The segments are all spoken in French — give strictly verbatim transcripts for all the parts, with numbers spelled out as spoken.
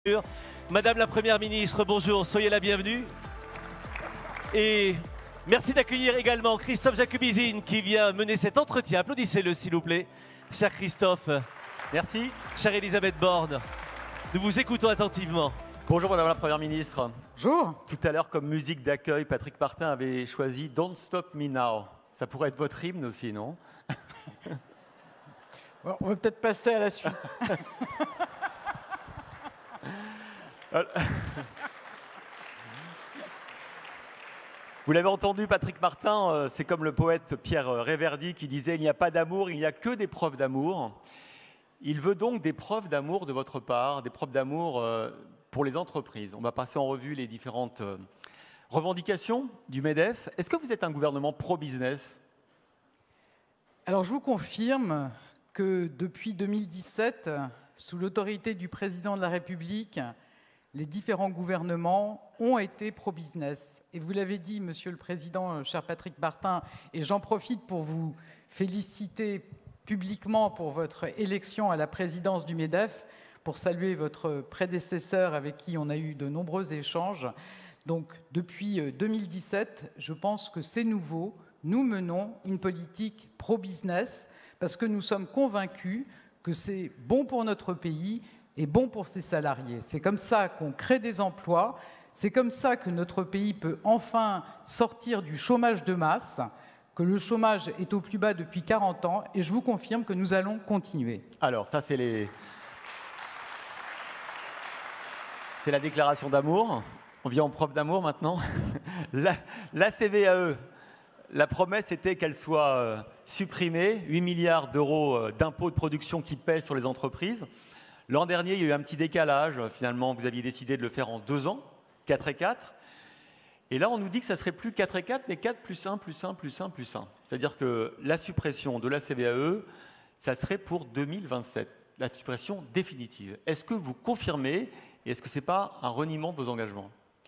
Madame la Première ministre, bonjour, soyez la bienvenue. Et merci d'accueillir également Christophe Jacubizine qui vient mener cet entretien. Applaudissez-le s'il vous plaît. Cher Christophe. Merci. Chère Elisabeth Borne, nous vous écoutons attentivement. Bonjour Madame la Première ministre. Bonjour. Tout à l'heure, comme musique d'accueil, Patrick Martin avait choisi « Don't Stop Me Now ». Ça pourrait être votre hymne aussi, non? Bon, on va peut-être passer à la suite. Vous l'avez entendu, Patrick Martin, c'est comme le poète Pierre Réverdy qui disait « Il n'y a pas d'amour, il n'y a que des preuves d'amour ». Il veut donc des preuves d'amour de votre part, des preuves d'amour pour les entreprises. On va passer en revue les différentes revendications du MEDEF. Est-ce que vous êtes un gouvernement pro-business? Alors, je vous confirme que depuis deux mille dix-sept, sous l'autorité du président de la République, les différents gouvernements ont été pro-business. Et vous l'avez dit, Monsieur le Président, cher Patrick Martin, et j'en profite pour vous féliciter publiquement pour votre élection à la présidence du MEDEF, pour saluer votre prédécesseur avec qui on a eu de nombreux échanges. Donc, depuis deux mille dix-sept, je pense que c'est nouveau. Nous menons une politique pro-business parce que nous sommes convaincus que c'est bon pour notre pays et bon pour ses salariés. C'est comme ça qu'on crée des emplois, c'est comme ça que notre pays peut enfin sortir du chômage de masse, que le chômage est au plus bas depuis quarante ans, et je vous confirme que nous allons continuer. Alors, ça, c'est les... c'est la déclaration d'amour. On vient en preuve d'amour maintenant. La, la C V A E, la promesse était qu'elle soit euh, supprimée, huit milliards d'euros euh, d'impôts de production qui pèsent sur les entreprises. L'an dernier, il y a eu un petit décalage. Finalement, vous aviez décidé de le faire en deux ans, quatre et quatre. Et là, on nous dit que ça ne serait plus quatre et quatre, mais quatre plus un, plus un, plus un, plus un. C'est-à-dire que la suppression de la C V A E, ça serait pour deux mille vingt-sept, la suppression définitive. Est-ce que vous confirmez et est-ce que ce n'est pas un reniement de vos engagements?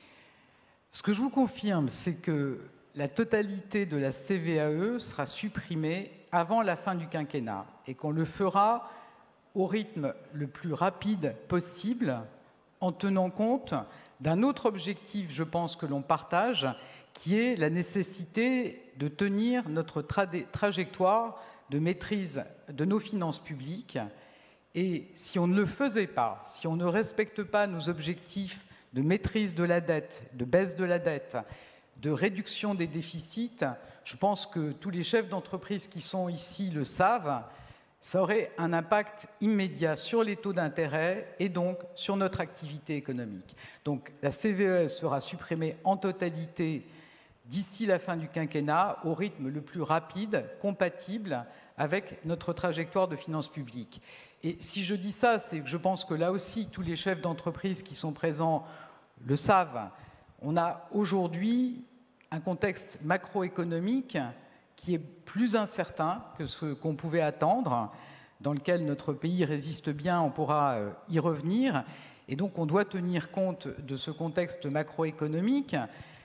Ce que je vous confirme, c'est que la totalité de la C V A E sera supprimée avant la fin du quinquennat et qu'on le fera au rythme le plus rapide possible en tenant compte d'un autre objectif, je pense, que l'on partage, qui est la nécessité de tenir notre tra trajectoire de maîtrise de nos finances publiques. Et si on ne le faisait pas, si on ne respecte pas nos objectifs de maîtrise de la dette, de baisse de la dette, de réduction des déficits, je pense que tous les chefs d'entreprise qui sont ici le savent, ça aurait un impact immédiat sur les taux d'intérêt et donc sur notre activité économique. Donc la C V A E sera supprimée en totalité d'ici la fin du quinquennat au rythme le plus rapide, compatible avec notre trajectoire de finances publiques. Et si je dis ça, c'est que je pense que là aussi, tous les chefs d'entreprise qui sont présents le savent. On a aujourd'hui un contexte macroéconomique qui est plus incertain que ce qu'on pouvait attendre, dans lequel notre pays résiste bien, on pourra y revenir. Et donc, on doit tenir compte de ce contexte macroéconomique.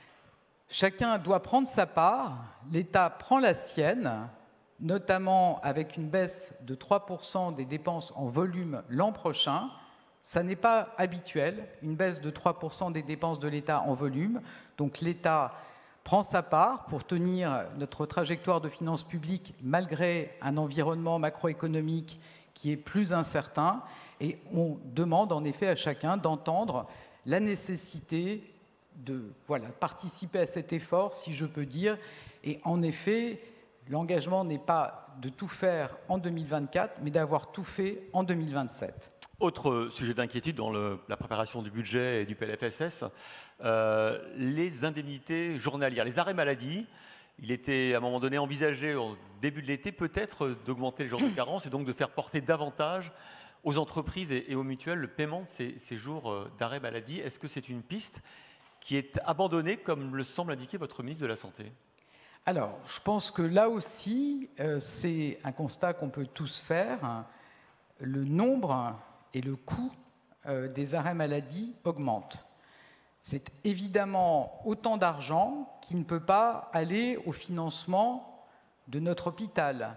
Chacun doit prendre sa part, l'État prend la sienne, notamment avec une baisse de trois pour cent des dépenses en volume l'an prochain. Ça n'est pas habituel, une baisse de trois pour cent des dépenses de l'État en volume. Donc, l'État prend sa part pour tenir notre trajectoire de finances publiques malgré un environnement macroéconomique qui est plus incertain. Et on demande en effet à chacun d'entendre la nécessité de voilà, participer à cet effort, si je peux dire. Et en effet, l'engagement n'est pas de tout faire en deux mille vingt-quatre, mais d'avoir tout fait en deux mille vingt-sept. Autre sujet d'inquiétude dans le, la préparation du budget et du P L F S S, euh, les indemnités journalières, les arrêts maladie. Il était à un moment donné envisagé au début de l'été peut-être d'augmenter les jours de carence et donc de faire porter davantage aux entreprises et, et aux mutuelles le paiement de ces, ces jours d'arrêt maladie. Est-ce que c'est une piste qui est abandonnée comme le semble indiquer votre ministre de la Santé? Alors, je pense que là aussi, euh, c'est un constat qu'on peut tous faire. Le nombre et le coût euh, des arrêts maladie augmente. C'est évidemment autant d'argent qui ne peut pas aller au financement de notre hôpital,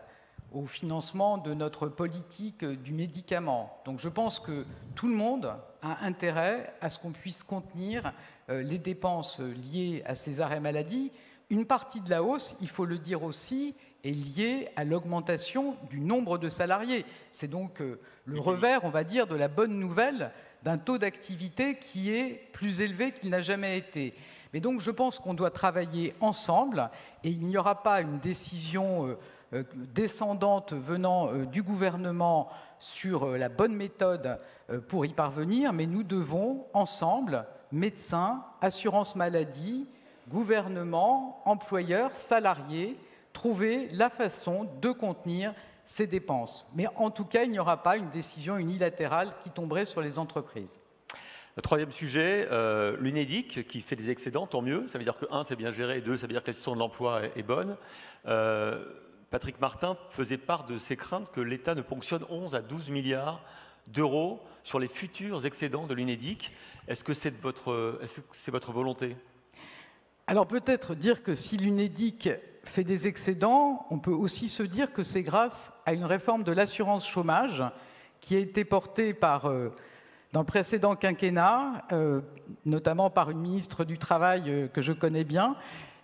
au financement de notre politique du médicament. Donc je pense que tout le monde a intérêt à ce qu'on puisse contenir euh, les dépenses liées à ces arrêts maladie. Une partie de la hausse, il faut le dire aussi, est liée à l'augmentation du nombre de salariés. C'est donc euh, le revers, on va dire, de la bonne nouvelle d'un taux d'activité qui est plus élevé qu'il n'a jamais été. Mais donc je pense qu'on doit travailler ensemble et il n'y aura pas une décision euh, euh, descendante venant euh, du gouvernement sur euh, la bonne méthode euh, pour y parvenir, mais nous devons ensemble, médecins, assurance maladie, gouvernement, employeurs, salariés, trouver la façon de contenir ces dépenses. Mais en tout cas, il n'y aura pas une décision unilatérale qui tomberait sur les entreprises. Le troisième sujet, euh, l'UNEDIC qui fait des excédents, tant mieux. Ça veut dire que, un, c'est bien géré, et deux, ça veut dire que la gestion de l'emploi est, est bonne. Euh, Patrick Martin faisait part de ses craintes que l'État ne ponctionne onze à douze milliards d'euros sur les futurs excédents de l'UNEDIC. Est-ce que c'est votre, est-ce que c'est votre volonté ? Alors peut-être dire que si l'UNEDIC fait des excédents, on peut aussi se dire que c'est grâce à une réforme de l'assurance chômage qui a été portée par, euh, dans le précédent quinquennat, euh, notamment par une ministre du Travail euh, que je connais bien,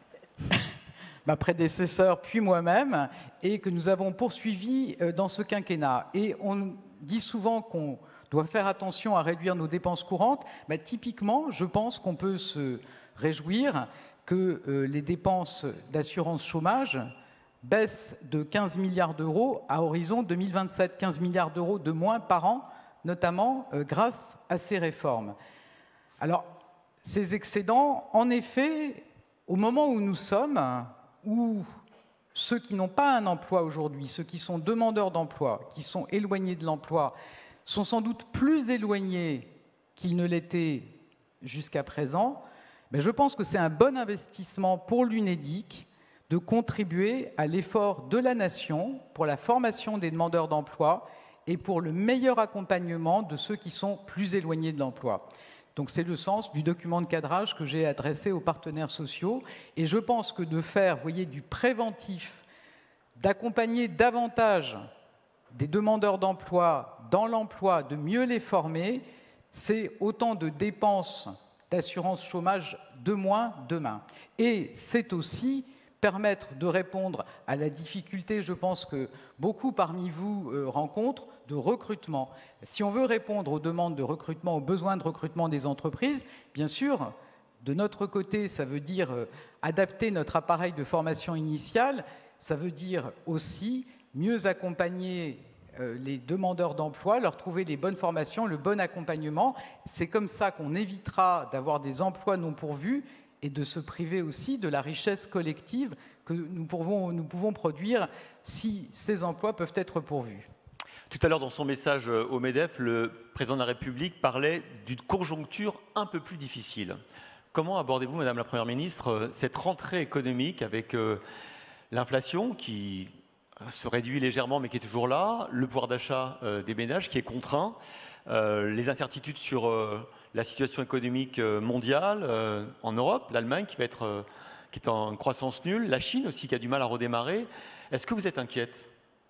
ma prédécesseur puis moi-même, et que nous avons poursuivi euh, dans ce quinquennat. Et on dit souvent qu'on doit faire attention à réduire nos dépenses courantes. Bah, typiquement, je pense qu'on peut se réjouir que euh, les dépenses d'assurance chômage baissent de quinze milliards d'euros à horizon deux mille vingt-sept, quinze milliards d'euros de moins par an, notamment euh, grâce à ces réformes. Alors, ces excédents, en effet, au moment où nous sommes, où ceux qui n'ont pas un emploi aujourd'hui, ceux qui sont demandeurs d'emploi, qui sont éloignés de l'emploi, sont sans doute plus éloignés qu'ils ne l'étaient jusqu'à présent, mais je pense que c'est un bon investissement pour l'UNEDIC de contribuer à l'effort de la nation pour la formation des demandeurs d'emploi et pour le meilleur accompagnement de ceux qui sont plus éloignés de l'emploi. Donc c'est le sens du document de cadrage que j'ai adressé aux partenaires sociaux. Et je pense que de faire, vous voyez, du préventif, d'accompagner davantage des demandeurs d'emploi dans l'emploi, de mieux les former, c'est autant de dépenses d'assurance chômage de moins demain. Et c'est aussi permettre de répondre à la difficulté, je pense que beaucoup parmi vous euh, rencontrent, de recrutement. Si on veut répondre aux demandes de recrutement, aux besoins de recrutement des entreprises, bien sûr, de notre côté, ça veut dire euh, adapter notre appareil de formation initiale, ça veut dire aussi mieux accompagner les demandeurs d'emploi, leur trouver les bonnes formations, le bon accompagnement. C'est comme ça qu'on évitera d'avoir des emplois non pourvus et de se priver aussi de la richesse collective que nous pouvons, nous pouvons produire si ces emplois peuvent être pourvus. Tout à l'heure, dans son message au MEDEF, le président de la République parlait d'une conjoncture un peu plus difficile. Comment abordez-vous, Madame la Première ministre, cette rentrée économique avec euh, l'inflation qui se réduit légèrement mais qui est toujours là, le pouvoir d'achat euh, des ménages qui est contraint, euh, les incertitudes sur euh, la situation économique euh, mondiale euh, en Europe, l'Allemagne qui va être euh, qui est en croissance nulle, la Chine aussi qui a du mal à redémarrer. Est-ce que vous êtes inquiète ?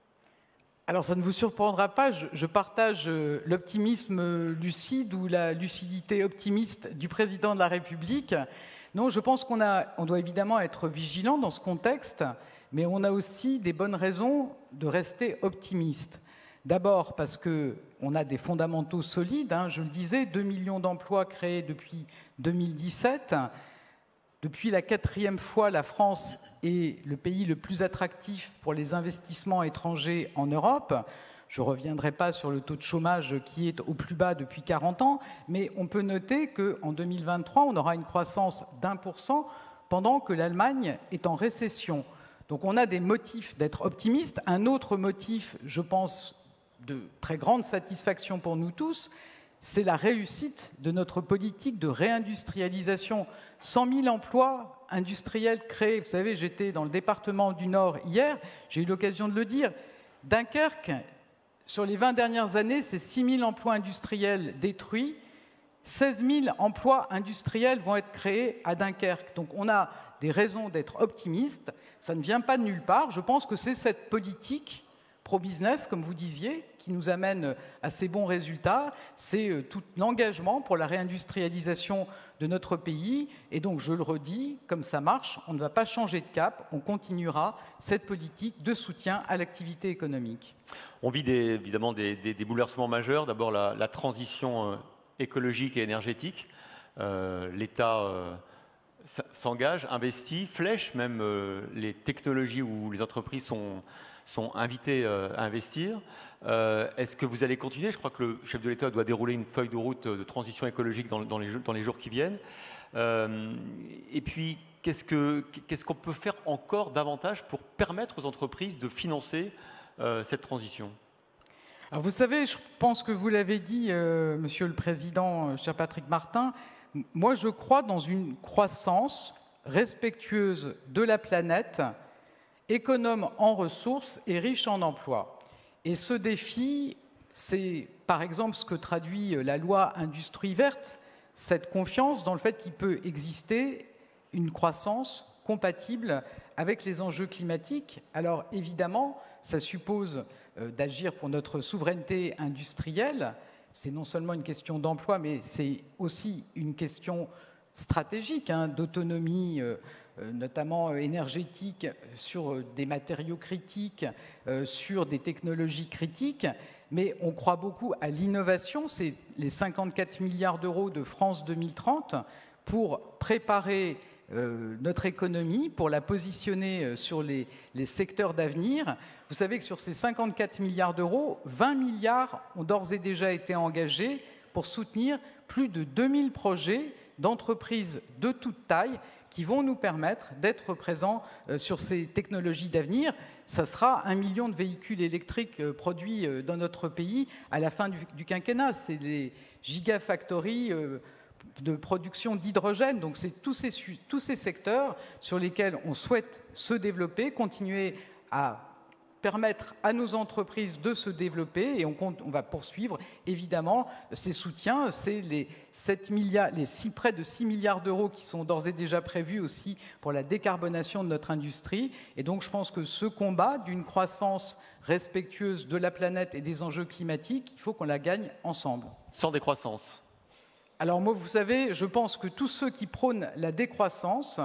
Alors ça ne vous surprendra pas, je, je partage euh, l'optimisme lucide ou la lucidité optimiste du président de la République. Non, je pense qu'on a, on doit évidemment être vigilant dans ce contexte, mais on a aussi des bonnes raisons de rester optimiste. D'abord parce qu'on a des fondamentaux solides, hein, je le disais, deux millions d'emplois créés depuis deux mille dix-sept. Depuis la quatrième fois, la France est le pays le plus attractif pour les investissements étrangers en Europe. Je ne reviendrai pas sur le taux de chômage qui est au plus bas depuis quarante ans, mais on peut noter qu'en deux mille vingt-trois, on aura une croissance d'un pour cent pendant que l'Allemagne est en récession. Donc on a des motifs d'être optimistes. Un autre motif, je pense, de très grande satisfaction pour nous tous, c'est la réussite de notre politique de réindustrialisation. cent mille emplois industriels créés. Vous savez, j'étais dans le département du Nord hier, j'ai eu l'occasion de le dire. Dunkerque, sur les vingt dernières années, c'est six mille emplois industriels détruits. seize mille emplois industriels vont être créés à Dunkerque. Donc on a des raisons d'être optimiste. Ça ne vient pas de nulle part. Je pense que c'est cette politique pro-business, comme vous disiez, qui nous amène à ces bons résultats. C'est tout l'engagement pour la réindustrialisation de notre pays. Et donc, je le redis, comme ça marche, on ne va pas changer de cap, on continuera cette politique de soutien à l'activité économique. On vit des, évidemment des, des, des bouleversements majeurs. D'abord, la, la transition euh, écologique et énergétique. Euh, L'État euh, s'engage, investit, flèche même euh, les technologies où les entreprises sont... sont invités euh, à investir. Euh, Est-ce que vous allez continuer? Je crois que le chef de l'État doit dérouler une feuille de route de transition écologique dans, dans, les, dans les jours qui viennent. Euh, et puis, qu'est-ce que, qu'est-ce qu'on peut faire encore davantage pour permettre aux entreprises de financer euh, cette transition? Alors vous savez, je pense que vous l'avez dit, euh, Monsieur le Président, cher Patrick Martin, moi je crois dans une croissance respectueuse de la planète, économe en ressources et riche en emplois. Et ce défi, c'est par exemple ce que traduit la loi Industrie verte, cette confiance dans le fait qu'il peut exister une croissance compatible avec les enjeux climatiques. Alors évidemment, ça suppose euh, d'agir pour notre souveraineté industrielle. C'est non seulement une question d'emploi, mais c'est aussi une question stratégique, hein, d'autonomie, euh, notamment énergétique, sur des matériaux critiques, euh, sur des technologies critiques. Mais on croit beaucoup à l'innovation. C'est les cinquante-quatre milliards d'euros de France deux mille trente pour préparer euh, notre économie, pour la positionner sur les, les secteurs d'avenir. Vous savez que sur ces cinquante-quatre milliards d'euros, vingt milliards ont d'ores et déjà été engagés pour soutenir plus de deux mille projets d'entreprises de toute taille qui vont nous permettre d'être présents sur ces technologies d'avenir. Ça sera un million de véhicules électriques produits dans notre pays à la fin du, du quinquennat. C'est les gigafactories de production d'hydrogène. Donc c'est tous ces, tous ces secteurs sur lesquels on souhaite se développer, continuer à permettre à nos entreprises de se développer, et on, compte, on va poursuivre évidemment ces soutiens. C'est les, sept milliards, les six, près de six milliards d'euros qui sont d'ores et déjà prévus aussi pour la décarbonation de notre industrie. Et donc je pense que ce combat d'une croissance respectueuse de la planète et des enjeux climatiques, il faut qu'on la gagne ensemble. Sans décroissance. Alors moi, vous savez, je pense que tous ceux qui prônent la décroissance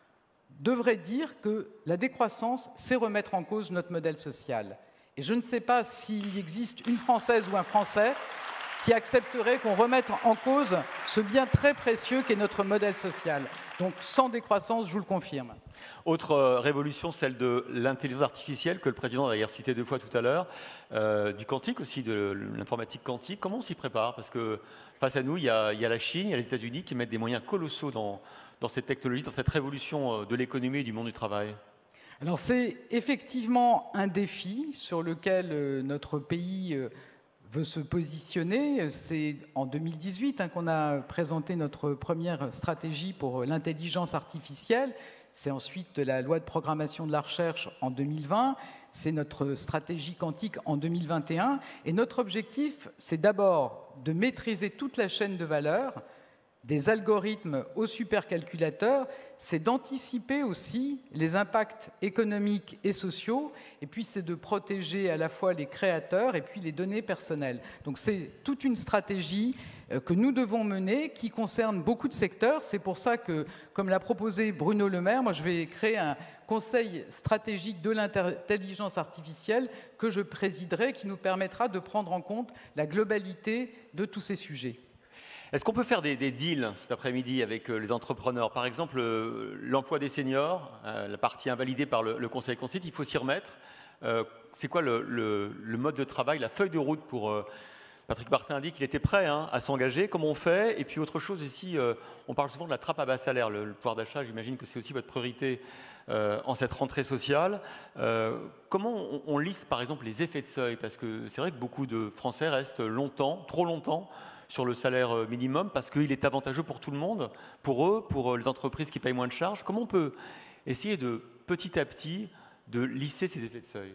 devrait dire que la décroissance, c'est remettre en cause notre modèle social. Et je ne sais pas s'il existe une Française ou un Français qui accepterait qu'on remette en cause ce bien très précieux qu'est notre modèle social. Donc, sans décroissance, je vous le confirme. Autre euh, révolution, celle de l'intelligence artificielle, que le président a d'ailleurs cité deux fois tout à l'heure, euh, du quantique aussi, de l'informatique quantique. Comment on s'y prépare? Parce que face à nous, il y, a, il y a la Chine, il y a les États-Unis qui mettent des moyens colossaux dans, dans cette technologie, dans cette révolution de l'économie et du monde du travail. Alors, c'est effectivement un défi sur lequel euh, notre pays euh, veut se positionner. C'est en deux mille dix-huit hein, qu'on a présenté notre première stratégie pour l'intelligence artificielle. C'est ensuite de la loi de programmation de la recherche en deux mille vingt. C'est notre stratégie quantique en deux mille vingt et un. Et notre objectif, c'est d'abord de maîtriser toute la chaîne de valeur, des algorithmes aux supercalculateurs, c'est d'anticiper aussi les impacts économiques et sociaux, et puis c'est de protéger à la fois les créateurs et puis les données personnelles. Donc c'est toute une stratégie que nous devons mener, qui concerne beaucoup de secteurs. C'est pour ça que, comme l'a proposé Bruno Le Maire, moi je vais créer un conseil stratégique de l'intelligence artificielle que je présiderai, qui nous permettra de prendre en compte la globalité de tous ces sujets. Est-ce qu'on peut faire des, des deals cet après-midi avec euh, les entrepreneurs? Par exemple, euh, l'emploi des seniors, euh, la partie invalidée par le, le Conseil constitutionnel, il faut s'y remettre. Euh, c'est quoi le, le, le mode de travail, la feuille de route pour... Euh, Patrick Martin a dit qu'il était prêt hein, à s'engager. Comment on fait? Et puis autre chose ici, euh, on parle souvent de la trappe à bas salaire, le, le pouvoir d'achat. J'imagine que c'est aussi votre priorité euh, en cette rentrée sociale. Euh, comment on, on liste par exemple les effets de seuil? Parce que c'est vrai que beaucoup de Français restent longtemps, trop longtemps, sur le salaire minimum parce qu'il est avantageux pour tout le monde, pour eux, pour les entreprises qui payent moins de charges. Comment on peut essayer de petit à petit de lisser ces effets de seuil?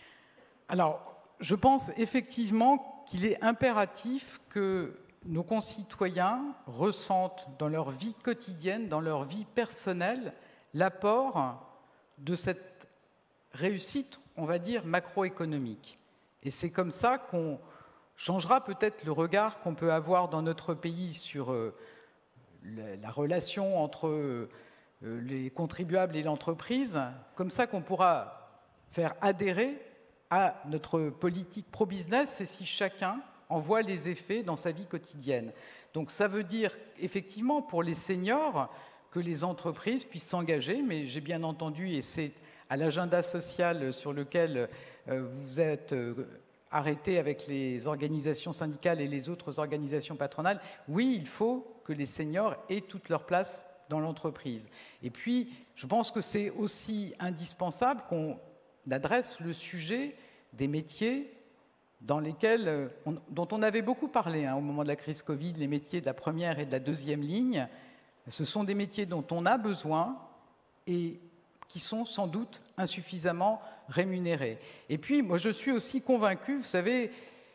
Alors, je pense effectivement qu'il est impératif que nos concitoyens ressentent dans leur vie quotidienne, dans leur vie personnelle, l'apport de cette réussite, on va dire, macroéconomique. Et c'est comme ça qu'on changera peut-être le regard qu'on peut avoir dans notre pays sur euh, la, la relation entre euh, les contribuables et l'entreprise, comme ça qu'on pourra faire adhérer à notre politique pro-business, et si chacun en voit les effets dans sa vie quotidienne. Donc ça veut dire effectivement pour les seniors que les entreprises puissent s'engager, mais j'ai bien entendu, et c'est à l'agenda social sur lequel euh, vous êtes euh, arrêté avec les organisations syndicales et les autres organisations patronales, oui, il faut que les seniors aient toute leur place dans l'entreprise. Et puis, je pense que c'est aussi indispensable qu'on adresse le sujet des métiers dans lesquels, on, dont on avait beaucoup parlé hein, au moment de la crise Covid, les métiers de la première et de la deuxième ligne. Ce sont des métiers dont on a besoin et qui sont sans doute insuffisamment rémunérés. Et puis, moi, je suis aussi convaincu, vous savez,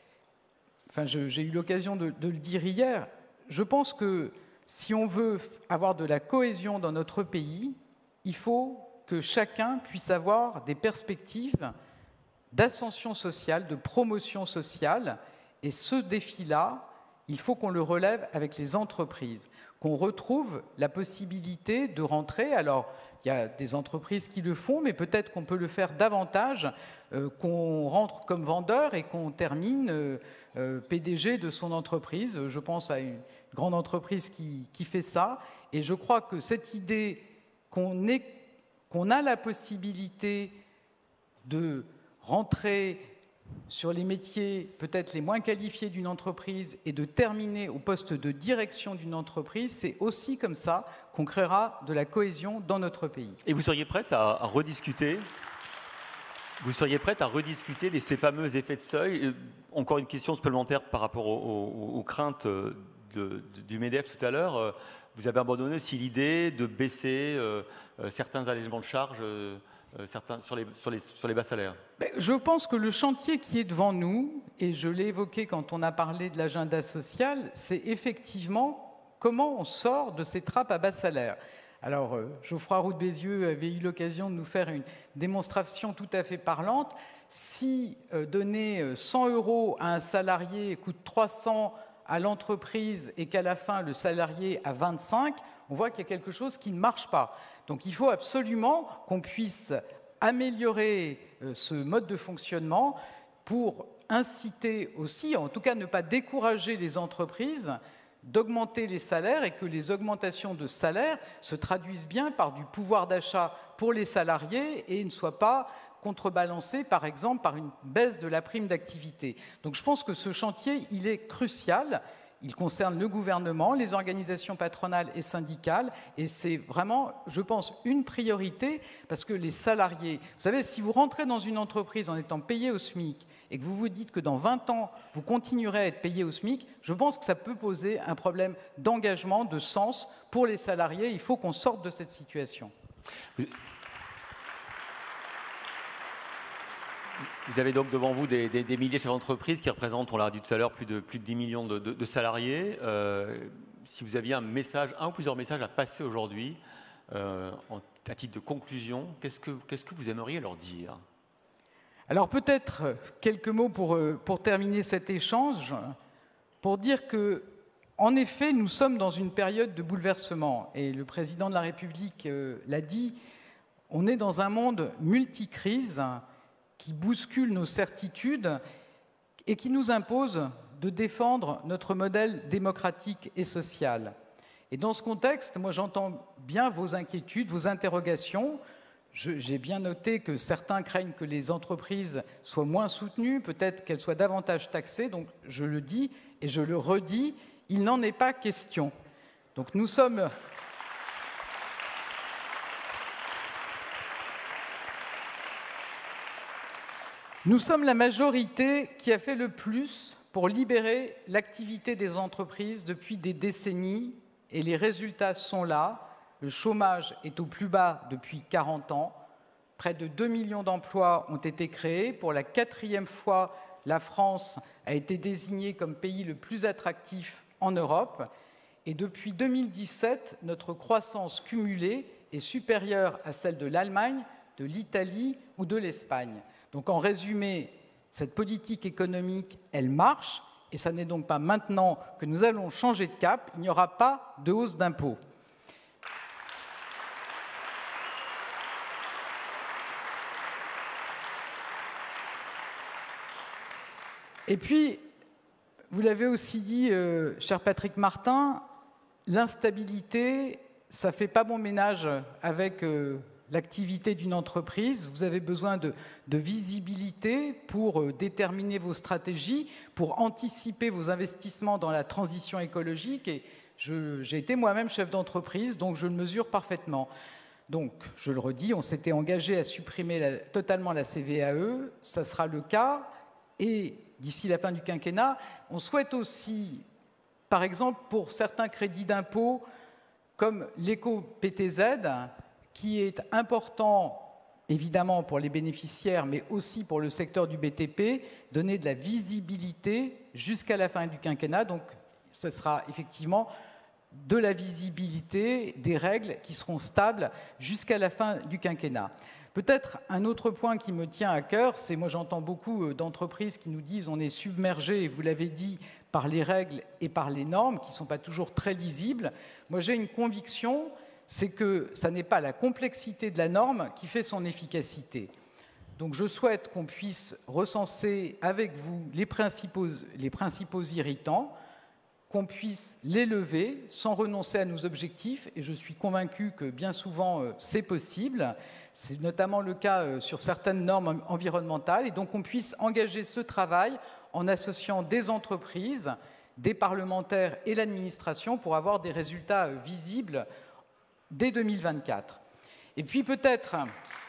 enfin, je, j'ai eu l'occasion de, de le dire hier, je pense que si on veut avoir de la cohésion dans notre pays, il faut que chacun puisse avoir des perspectives d'ascension sociale, de promotion sociale. Et ce défi-là, il faut qu'on le relève avec les entreprises, qu'on retrouve la possibilité de rentrer. Alors, il y a des entreprises qui le font, mais peut-être qu'on peut le faire davantage, euh, qu'on rentre comme vendeur et qu'on termine euh, euh, P D G de son entreprise. Je pense à une grande entreprise qui, qui fait ça. Et je crois que cette idée qu'on est, qu'on a la possibilité de rentrer sur les métiers peut-être les moins qualifiés d'une entreprise et de terminer au poste de direction d'une entreprise, c'est aussi comme ça qu'on créera de la cohésion dans notre pays. Et vous seriez prête à, à rediscuter Vous seriez prête à rediscuter de ces fameux effets de seuil? Encore une question supplémentaire par rapport aux, aux, aux craintes de, de, du MEDEF tout à l'heure. Vous avez abandonné aussi l'idée de baisser euh, certains allègements de charges euh, certains, sur, les, sur, les, sur les bas salaires? Je pense que le chantier qui est devant nous, et je l'ai évoqué quand on a parlé de l'agenda social, c'est effectivement comment on sort de ces trappes à bas salaire. Alors, euh, Geoffroy Roux de Bézieux avait eu l'occasion de nous faire une démonstration tout à fait parlante. Si euh, donner cent euros à un salarié coûte trois cents à l'entreprise et qu'à la fin, le salarié a vingt-cinq, on voit qu'il y a quelque chose qui ne marche pas. Donc, il faut absolument qu'on puisse améliorer euh, ce mode de fonctionnement pour inciter aussi, en tout cas ne pas décourager les entreprises d'augmenter les salaires et que les augmentations de salaire se traduisent bien par du pouvoir d'achat pour les salariés et ne soient pas contrebalancées, par exemple, par une baisse de la prime d'activité. Donc je pense que ce chantier, il est crucial. Il concerne le gouvernement, les organisations patronales et syndicales, et c'est vraiment, je pense, une priorité, parce que les salariés... Vous savez, si vous rentrez dans une entreprise en étant payé au SMIC, et que vous vous dites que dans vingt ans, vous continuerez à être payé au SMIC, je pense que ça peut poser un problème d'engagement, de sens pour les salariés. Il faut qu'on sorte de cette situation. Vous avez donc devant vous des, des, des milliers de chefs d'entreprise qui représentent, on l'a dit tout à l'heure, plus de, plus de dix millions de, de, de salariés. Euh, si vous aviez un message, un ou plusieurs messages à passer aujourd'hui, euh, en, à titre de conclusion, qu'est-ce que, qu'est-ce que vous aimeriez leur dire ? Alors peut-être quelques mots pour, pour terminer cet échange, pour dire que, en effet, nous sommes dans une période de bouleversement. Et le président de la République euh, l'a dit, on est dans un monde multicrise qui bouscule nos certitudes et qui nous impose de défendre notre modèle démocratique et social. Et dans ce contexte, moi j'entends bien vos inquiétudes, vos interrogations. Je, j'ai bien noté que certains craignent que les entreprises soient moins soutenues, peut-être qu'elles soient davantage taxées. Donc je le dis et je le redis, il n'en est pas question. Donc nous sommes... Nous sommes la majorité qui a fait le plus pour libérer l'activité des entreprises depuis des décennies et les résultats sont là. Le chômage est au plus bas depuis quarante ans. Près de deux millions d'emplois ont été créés. Pour la quatrième fois, la France a été désignée comme pays le plus attractif en Europe. Et depuis deux mille dix-sept, notre croissance cumulée est supérieure à celle de l'Allemagne, de l'Italie ou de l'Espagne. Donc en résumé, cette politique économique, elle marche, et ce n'est donc pas maintenant que nous allons changer de cap, il n'y aura pas de hausse d'impôts. Et puis, vous l'avez aussi dit, euh, cher Patrick Martin, l'instabilité, ça ne fait pas bon ménage avec euh, l'activité d'une entreprise. Vous avez besoin de, de visibilité pour euh, déterminer vos stratégies, pour anticiper vos investissements dans la transition écologique. Et j'ai été moi-même chef d'entreprise, donc je le mesure parfaitement. Donc, je le redis, on s'était engagé à supprimer la, totalement la C V A E, ça sera le cas, et d'ici la fin du quinquennat, on souhaite aussi, par exemple, pour certains crédits d'impôt, comme l'éco-P T Z, qui est important, évidemment, pour les bénéficiaires, mais aussi pour le secteur du B T P, donner de la visibilité jusqu'à la fin du quinquennat. Donc, ce sera effectivement de la visibilité, des règles qui seront stables jusqu'à la fin du quinquennat. Peut-être un autre point qui me tient à cœur, c'est moi j'entends beaucoup d'entreprises qui nous disent on est submergé, et vous l'avez dit, par les règles et par les normes qui ne sont pas toujours très lisibles. Moi j'ai une conviction, c'est que ça n'est pas la complexité de la norme qui fait son efficacité. Donc je souhaite qu'on puisse recenser avec vous les principaux, les principaux irritants, qu'on puisse les lever sans renoncer à nos objectifs, et je suis convaincu que bien souvent euh, c'est possible. C'est notamment le cas euh, sur certaines normes environnementales, et donc on puisse engager ce travail en associant des entreprises, des parlementaires et l'administration pour avoir des résultats euh, visibles dès deux mille vingt-quatre. Et puis peut-être...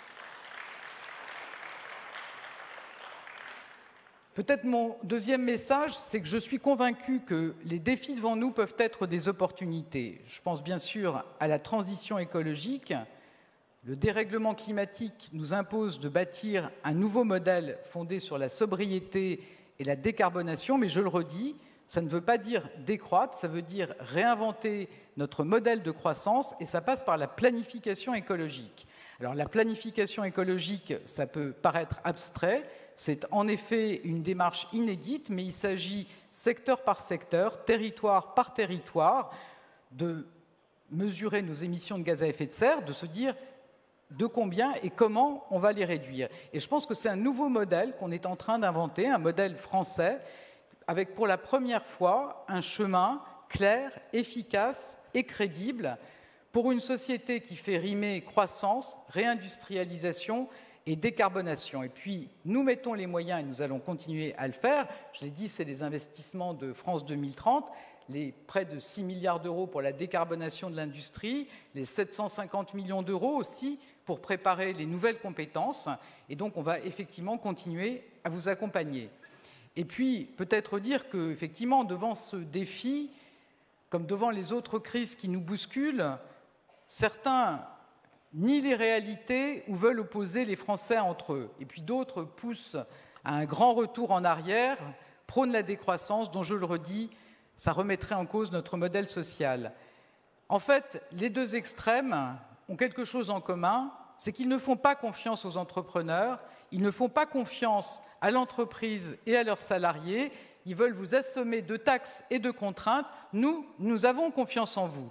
Peut-être mon deuxième message, c'est que je suis convaincu que les défis devant nous peuvent être des opportunités. Je pense bien sûr à la transition écologique. Le dérèglement climatique nous impose de bâtir un nouveau modèle fondé sur la sobriété et la décarbonation, mais je le redis, ça ne veut pas dire décroître, ça veut dire réinventer notre modèle de croissance, et ça passe par la planification écologique. Alors la planification écologique, ça peut paraître abstrait. C'est en effet une démarche inédite, mais il s'agit, secteur par secteur, territoire par territoire, de mesurer nos émissions de gaz à effet de serre, de se dire de combien et comment on va les réduire. Et je pense que c'est un nouveau modèle qu'on est en train d'inventer, un modèle français, avec pour la première fois un chemin clair, efficace et crédible pour une société qui fait rimer croissance, réindustrialisation et décarbonation. Et puis, nous mettons les moyens, et nous allons continuer à le faire. Je l'ai dit, c'est les investissements de France deux mille trente, les près de six milliards d'euros pour la décarbonation de l'industrie, les sept cent cinquante millions d'euros aussi pour préparer les nouvelles compétences. Et donc, on va effectivement continuer à vous accompagner. Et puis, peut-être dire qu'effectivement, devant ce défi, comme devant les autres crises qui nous bousculent, certains nient les réalités ou veulent opposer les Français entre eux. Et puis d'autres poussent à un grand retour en arrière, prônent la décroissance, dont je le redis, ça remettrait en cause notre modèle social. En fait, les deux extrêmes ont quelque chose en commun, c'est qu'ils ne font pas confiance aux entrepreneurs, ils ne font pas confiance à l'entreprise et à leurs salariés, ils veulent vous assommer de taxes et de contraintes. Nous, nous avons confiance en vous.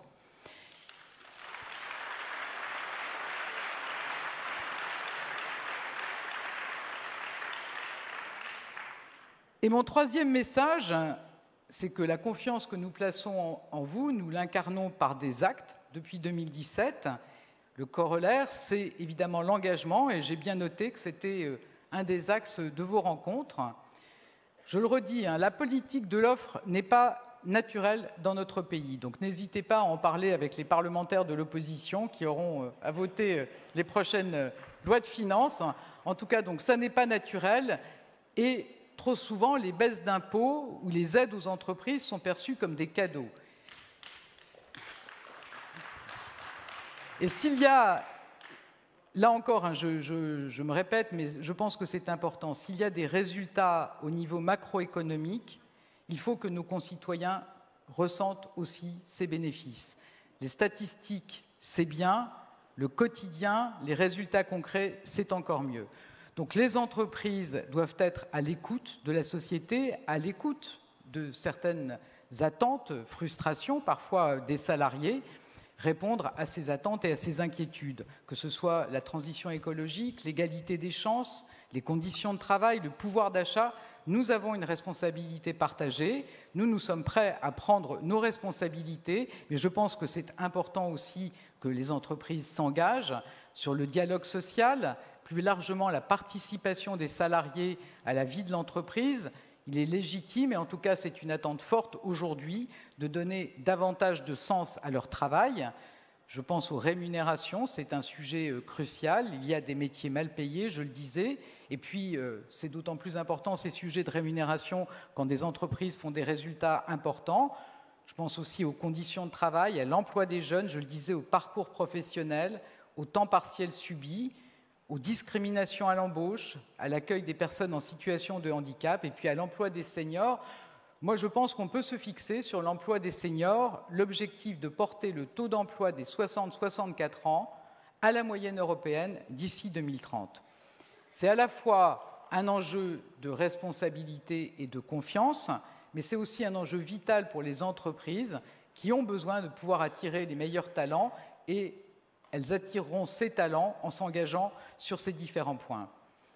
Et mon troisième message, c'est que la confiance que nous plaçons en vous, nous l'incarnons par des actes depuis deux mille dix-sept. Le corollaire, c'est évidemment l'engagement, et j'ai bien noté que c'était un des axes de vos rencontres. Je le redis, hein, la politique de l'offre n'est pas naturelle dans notre pays, donc n'hésitez pas à en parler avec les parlementaires de l'opposition qui auront à voter les prochaines lois de finances. En tout cas, donc, ça n'est pas naturel, et trop souvent, les baisses d'impôts ou les aides aux entreprises sont perçues comme des cadeaux. Et s'il y a, là encore, hein, je, je, je me répète, mais je pense que c'est important, s'il y a des résultats au niveau macroéconomique, il faut que nos concitoyens ressentent aussi ces bénéfices. Les statistiques, c'est bien, le quotidien, les résultats concrets, c'est encore mieux. Donc les entreprises doivent être à l'écoute de la société, à l'écoute de certaines attentes, frustrations parfois des salariés, répondre à ces attentes et à ces inquiétudes, que ce soit la transition écologique, l'égalité des chances, les conditions de travail, le pouvoir d'achat. Nous avons une responsabilité partagée, nous, nous sommes prêts à prendre nos responsabilités, mais je pense que c'est important aussi que les entreprises s'engagent sur le dialogue social, plus largement la participation des salariés à la vie de l'entreprise. Il est légitime, et en tout cas c'est une attente forte aujourd'hui, de donner davantage de sens à leur travail. Je pense aux rémunérations, c'est un sujet crucial. Il y a des métiers mal payés, je le disais, et puis euh, c'est d'autant plus important ces sujets de rémunération quand des entreprises font des résultats importants. Je pense aussi aux conditions de travail, à l'emploi des jeunes, je le disais, au parcours professionnel, au temps partiel subi, aux discriminations à l'embauche, à l'accueil des personnes en situation de handicap et puis à l'emploi des seniors. Moi, je pense qu'on peut se fixer sur l'emploi des seniors l'objectif de porter le taux d'emploi des soixante à soixante-quatre ans à la moyenne européenne d'ici deux mille trente. C'est à la fois un enjeu de responsabilité et de confiance, mais c'est aussi un enjeu vital pour les entreprises qui ont besoin de pouvoir attirer les meilleurs talents, et elles attireront ces talents en s'engageant sur ces différents points.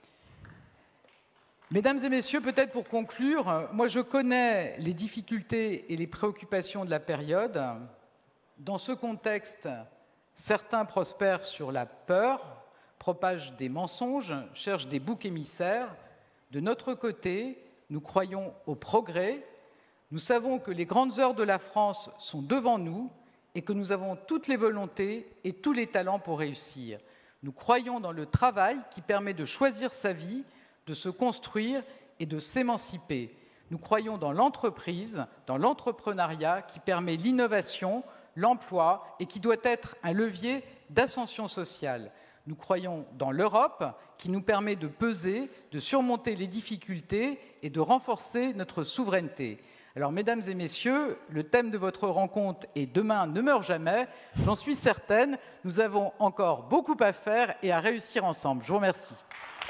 Mesdames et messieurs, peut-être pour conclure, moi je connais les difficultés et les préoccupations de la période. Dans ce contexte, certains prospèrent sur la peur, propagent des mensonges, cherchent des boucs émissaires. De notre côté, nous croyons au progrès. Nous savons que les grandes heures de la France sont devant nous et que nous avons toutes les volontés et tous les talents pour réussir. Nous croyons dans le travail qui permet de choisir sa vie, de se construire et de s'émanciper. Nous croyons dans l'entreprise, dans l'entrepreneuriat qui permet l'innovation, l'emploi et qui doit être un levier d'ascension sociale. Nous croyons dans l'Europe qui nous permet de peser, de surmonter les difficultés et de renforcer notre souveraineté. Alors, mesdames et messieurs, le thème de votre rencontre est « Demain ne meurt jamais ». J'en suis certaine, nous avons encore beaucoup à faire et à réussir ensemble. Je vous remercie.